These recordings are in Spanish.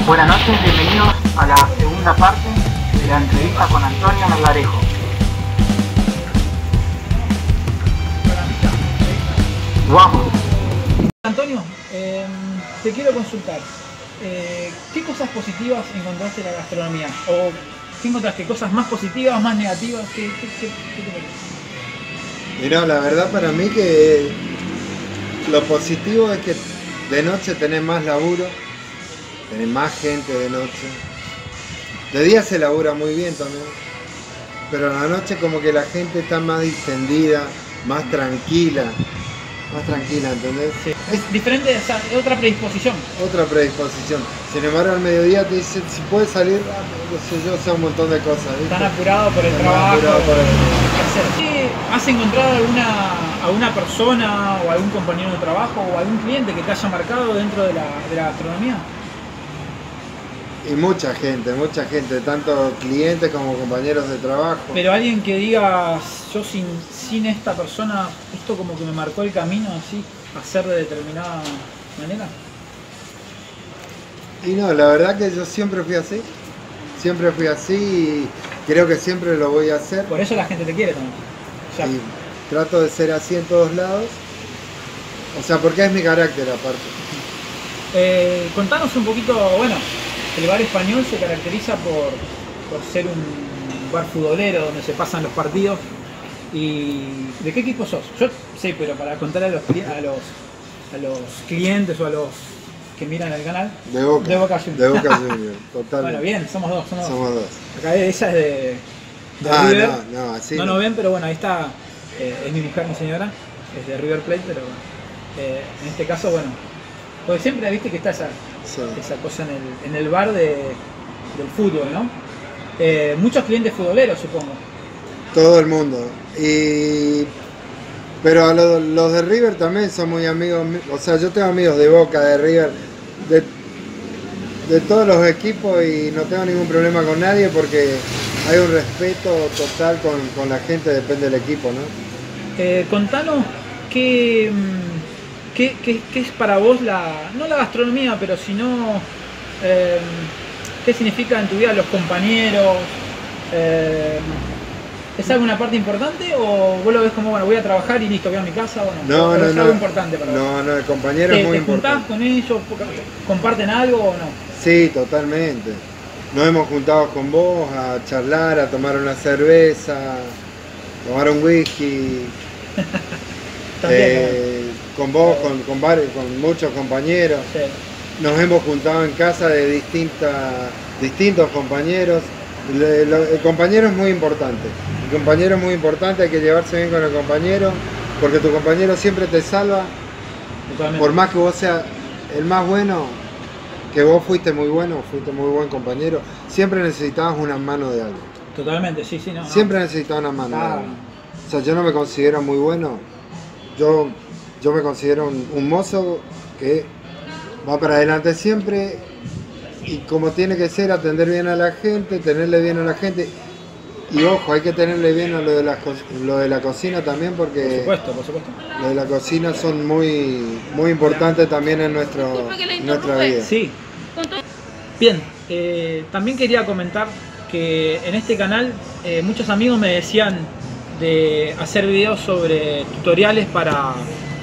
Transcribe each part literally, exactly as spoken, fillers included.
Buenas noches, bienvenidos a la segunda parte de la entrevista con Antonio Melgarejo. ¡Vamos! Antonio, eh, te quiero consultar. Eh, ¿Qué cosas positivas encontraste en la gastronomía? ¿O qué encontraste? ¿Cosas más positivas, más negativas? ¿Qué, qué, qué, qué te parece? Mirá, la verdad para mí que lo positivo es que de noche tenés más laburo, tenés más gente de noche. De día se labura muy bien también, pero en la noche como que la gente está más distendida, más tranquila, más tranquila, ¿entendés? Sí. Es diferente, o sea, es otra predisposición. Otra predisposición. Sin embargo, al mediodía te dicen si puedes salir rápido, no sé yo, sé un montón de cosas, ¿viste? Están apurados por el Están trabajo. apurados por el... ¿Sí? ¿Has encontrado alguna, alguna persona o algún compañero de trabajo o algún cliente que te haya marcado dentro de la, de la gastronomía? Y mucha gente, mucha gente, tanto clientes como compañeros de trabajo. Pero alguien que diga, yo sin, sin esta persona, esto como que me marcó el camino así, hacer de determinada manera. Y no, la verdad que yo siempre fui así, siempre fui así y creo que siempre lo voy a hacer. Por eso la gente te quiere también. O sea, y trato de ser así en todos lados, o sea, porque es mi carácter aparte. eh, contanos un poquito, bueno, el bar español se caracteriza por, por ser un bar futbolero donde se pasan los partidos. ¿Y de qué equipo sos? Yo sé, pero para contar a los, a los, a los clientes o a los que miran el canal. De Boca. De Boca Juniors. De Boca Juniors, totalmente. Bueno, bien, somos dos, somos, Somos dos. Acá ella es de, de Ah, River. no, no, así no no. nos ven, pero bueno, ahí está, eh, es mi mujer, mi señora, es de River Plate, pero eh, en este caso, bueno, porque siempre viste que está esa, Sí. esa cosa en el, en el bar de, del fútbol, ¿no? Eh, muchos clientes futboleros, supongo. Todo el mundo. Y... Pero a los, los de River también son muy amigos, o sea, yo tengo amigos de Boca, de River, de, de todos los equipos y no tengo ningún problema con nadie porque hay un respeto total con, con la gente, depende del equipo, ¿no? Eh, contanos qué, mm, qué, qué, qué es para vos la, no la gastronomía, pero sino eh, qué significa en tu vida los compañeros. Eh, ¿Es alguna parte importante o vos lo ves como, bueno, voy a trabajar y listo, voy a mi casa? O no, No, ¿O no, es no. algo importante para vos? No, no, el compañero ¿Te, es muy te juntás importante. con ellos? ¿Comparten algo o no? Sí, totalmente. Nos hemos juntado con vos a charlar, a tomar una cerveza, tomar un whisky. También, eh, con vos, con, con, varios, con muchos compañeros. ¿no? Sí. Nos hemos juntado en casa de distintas, distintos compañeros. Le- lo- el compañero es muy importante. El compañero es muy importante, hay que llevarse bien con el compañero, porque tu compañero siempre te salva. Totalmente. Por más que vos seas el más bueno, que vos fuiste muy bueno, fuiste muy buen compañero, siempre necesitabas una mano de algo. Totalmente, sí, sí, no. no. Siempre necesitabas una mano de Ah. algo. O sea, yo no me considero muy bueno. Yo, yo me considero un, un mozo que va para adelante siempre y como tiene que ser, atender bien a la gente, tenerle bien a la gente. Y ojo, hay que tenerle bien a lo de la, co- lo de la cocina también Por porque supuesto, por supuesto. lo de la cocina son muy, muy importantes también en, nuestro, en nuestra vida. Sí. Bien, eh, también quería comentar que en este canal eh, muchos amigos me decían de hacer videos sobre tutoriales para,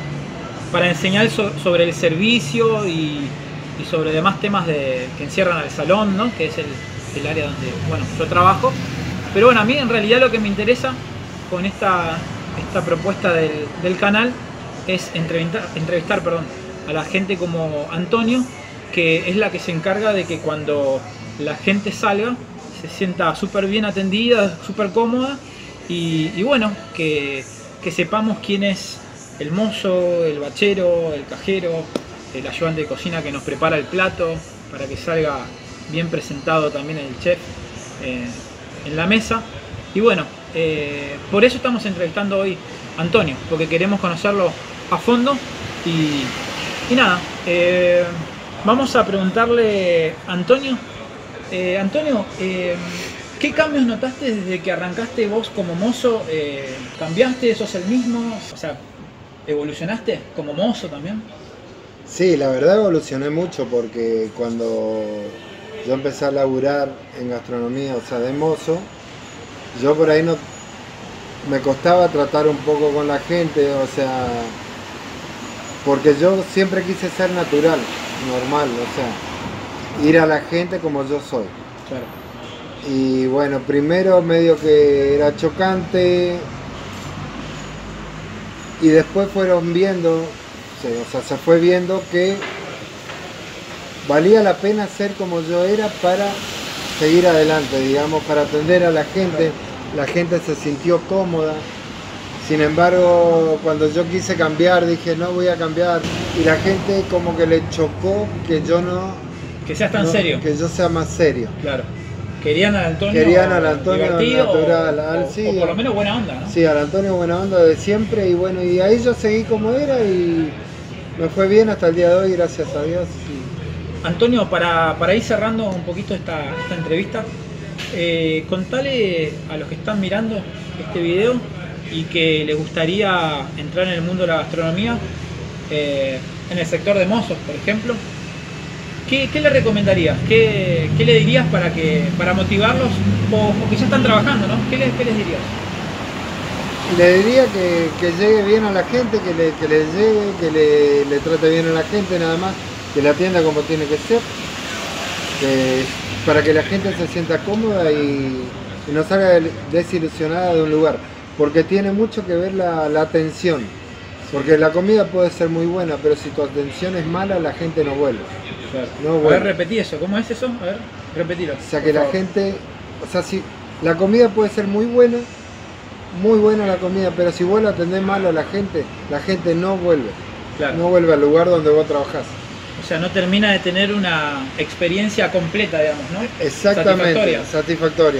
para enseñar so- sobre el servicio y, y sobre demás temas de, que encierran al salón, ¿no? Que es el, el área donde bueno, yo trabajo. Pero bueno, a mí en realidad lo que me interesa con esta, esta propuesta del, del canal es entrevistar, entrevistar perdón, a la gente como Antonio, que es la que se encarga de que cuando la gente salga se sienta súper bien atendida, súper cómoda y, y bueno, que, que sepamos quién es el mozo, el bachero, el cajero, el ayudante de cocina que nos prepara el plato para que salga bien presentado también el chef eh, en la mesa. Y bueno, eh, por eso estamos entrevistando hoy a Antonio, porque queremos conocerlo a fondo y, y nada, eh, vamos a preguntarle a Antonio. Eh, Antonio, eh, ¿qué cambios notaste desde que arrancaste vos como mozo? Eh, ¿Cambiaste? ¿Sos el mismo? O sea, ¿evolucionaste como mozo también? Sí, la verdad evolucioné mucho porque cuando yo empecé a laburar en gastronomía, o sea, de mozo, yo por ahí no me costaba tratar un poco con la gente, o sea, porque yo siempre quise ser natural, normal, o sea, ir a la gente como yo soy. Claro. Y bueno, primero medio que era chocante y después fueron viendo, o sea, se fue viendo que valía la pena ser como yo era para seguir adelante, digamos, para atender a la gente. La gente se sintió cómoda. Sin embargo, cuando yo quise cambiar, dije no voy a cambiar. Y la gente como que le chocó que yo no... Que seas tan no, serio. Que yo sea más serio. Claro. Querían al Antonio, Querían al Antonio divertido natural, o, al, o, sí, o por lo menos buena onda, ¿no? Sí, al Antonio buena onda de siempre. Y bueno, y ahí yo seguí como era y me fue bien hasta el día de hoy, gracias a Dios. Y... Antonio, para, para ir cerrando un poquito esta, esta entrevista, eh, contale a los que están mirando este video y que les gustaría entrar en el mundo de la gastronomía, eh, en el sector de mozos, por ejemplo, ¿qué, qué le recomendarías? ¿Qué, qué le dirías para, que, para motivarlos o, o que ya están trabajando, ¿no? ¿Qué les, qué les dirías? Le diría que, que llegue bien a la gente, que le, que le llegue, que le, le trate bien a la gente nada más, que la atienda como tiene que ser, que, para que la gente se sienta cómoda y, y no salga desilusionada de un lugar, porque tiene mucho que ver la, la atención, porque la comida puede ser muy buena, pero si tu atención es mala, la gente no vuelve. Claro. No a vuelve. ver, repetí eso, ¿cómo es eso? A ver, repetilo. O sea que la gente, o sea, si la comida puede ser muy buena, muy buena la comida, pero si vos la atendés mal a la gente, la gente no vuelve. Claro. No vuelve al lugar donde vos trabajás. O sea, no termina de tener una experiencia completa, digamos, ¿no? Exactamente, Satisfactoria. satisfactoria.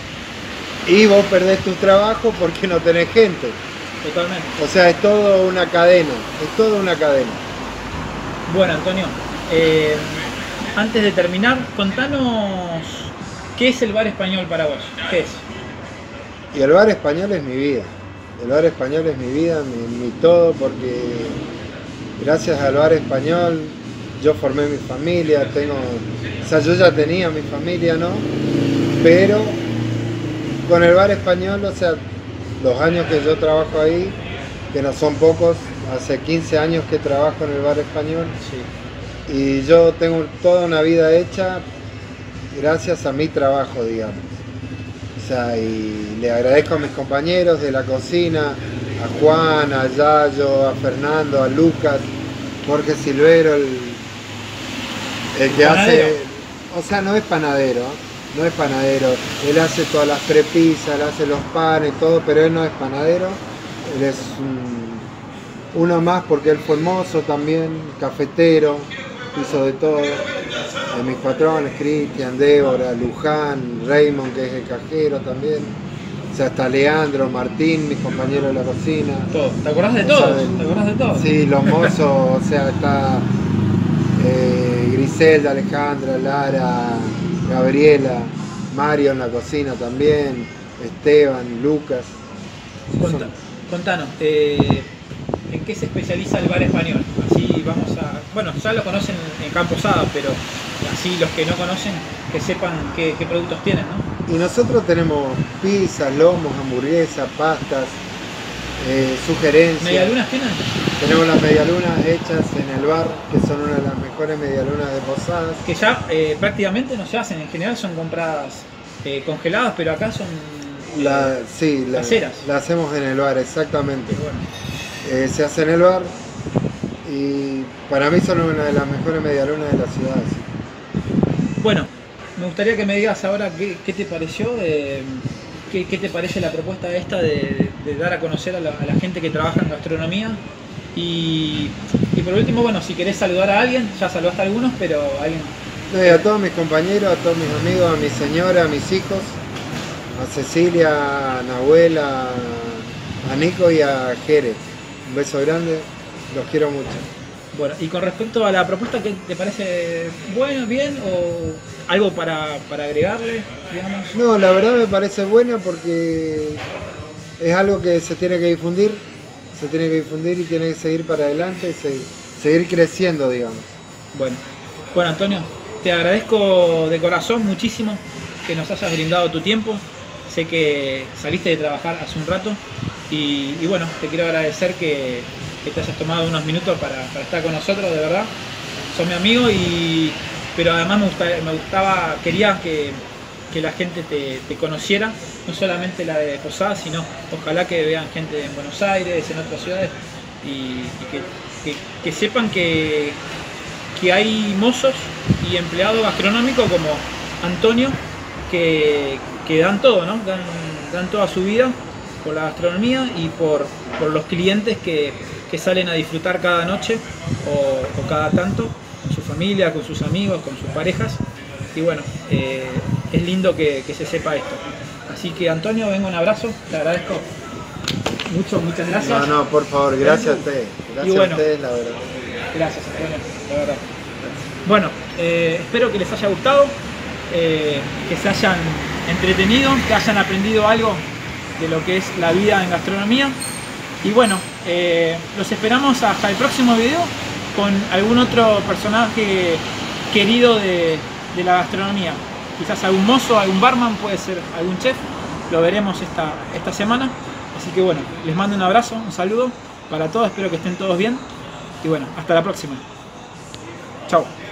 Y vos perdés tu trabajo porque no tenés gente. Totalmente. O sea, es todo una cadena, es toda una cadena. Bueno, Antonio, eh, antes de terminar, contanos qué es el bar español para vos. ¿Qué es? Y el bar español es mi vida. El bar español es mi vida, mi, mi todo, porque gracias al bar español yo formé mi familia, tengo, o sea, yo ya tenía mi familia, ¿no? Pero con el bar español, o sea, los años que yo trabajo ahí, que no son pocos, hace quince años que trabajo en el bar español, Sí. y yo tengo toda una vida hecha gracias a mi trabajo, digamos. O sea, y le agradezco a mis compañeros de la cocina, a Juan, a Yayo, a Fernando, a Lucas, Jorge Silvero, el, el que Panadero. hace, o sea, no es panadero, no es panadero, él hace todas las prepisas, él hace los panes, todo, pero él no es panadero, él es un, uno más porque él fue mozo también, cafetero, hizo de todo. De mis patrones, Cristian, Débora, Luján, Raymond, que es el cajero también. O sea, está Leandro, Martín, mis compañeros de la cocina. Todo. ¿Te acordás de O sea, todos? del- ¿Te acordás de todos? Sí, los mozos, o sea, está eh, Griselda, Alejandra, Lara, Gabriela, Mario en la cocina también, Esteban, Lucas. Conta- contanos, eh, ¿en qué se especializa el bar español? Así vamos a... Bueno, ya lo conocen en Campo Sada, pero así los que no conocen, que sepan qué, qué productos tienen, ¿no? Y nosotros tenemos pizzas, lomos, hamburguesas, pastas, eh, sugerencias. ¿Medialunas tienen? Tenemos las medialunas hechas en el bar, que son una de las mejores medialunas de Posadas. Que ya eh, prácticamente no se hacen, en general son compradas eh, congeladas, pero acá son... eh, La, sí, la, caseras. la hacemos en el bar, exactamente. bueno. Eh, se hace en el bar y para mí son una de las mejores medialunas de la ciudad. Sí. Bueno, me gustaría que me digas ahora qué, qué te pareció, eh, qué, qué te parece la propuesta esta de, de dar a conocer a la, a la gente que trabaja en gastronomía. Y, y por último, bueno, si querés saludar a alguien, ya saludaste a algunos, pero alguien... No, y a todos mis compañeros, a todos mis amigos, a mi señora, a mis hijos, a Cecilia, a Nahuel, a, a Nico y a Jerez. Un beso grande, los quiero mucho. Bueno, y con respecto a la propuesta, ¿qué te parece bueno, bien o algo para, para agregarle, digamos? No, la verdad me parece buena porque es algo que se tiene que difundir, se tiene que difundir y tiene que seguir para adelante y seguir, seguir creciendo, digamos. Bueno, bueno Antonio, te agradezco de corazón muchísimo que nos hayas brindado tu tiempo. Sé que saliste de trabajar hace un rato y, y bueno, te quiero agradecer que, que te hayas tomado unos minutos para, para estar con nosotros, de verdad. Sos mi amigo, y, pero además me, gusta, me gustaba, quería que, que la gente te, te conociera, no solamente la de Posadas, sino ojalá que vean gente en Buenos Aires, en otras ciudades, y, y que, que, que sepan que, que hay mozos y empleados gastronómicos como Antonio que, que dan todo, ¿no? Dan, dan toda su vida por la gastronomía y por, por los clientes que, que salen a disfrutar cada noche o, o cada tanto, con su familia, con sus amigos, con sus parejas. Y bueno, eh, es lindo que, que se sepa esto. Así que Antonio, venga, un abrazo, te agradezco mucho, muchas gracias. No, no, por favor, gracias a ustedes. Gracias bueno, a ustedes, la verdad. Gracias, Antonio, la verdad. Bueno, eh, espero que les haya gustado, eh, que se hayan entretenido, que hayan aprendido algo de lo que es la vida en gastronomía. Y bueno, eh, los esperamos hasta el próximo video con algún otro personaje querido de, de la gastronomía. Quizás algún mozo, algún barman, puede ser algún chef. Lo veremos esta, esta semana. Así que bueno, les mando un abrazo, un saludo para todos. Espero que estén todos bien. Y bueno, hasta la próxima. Chao.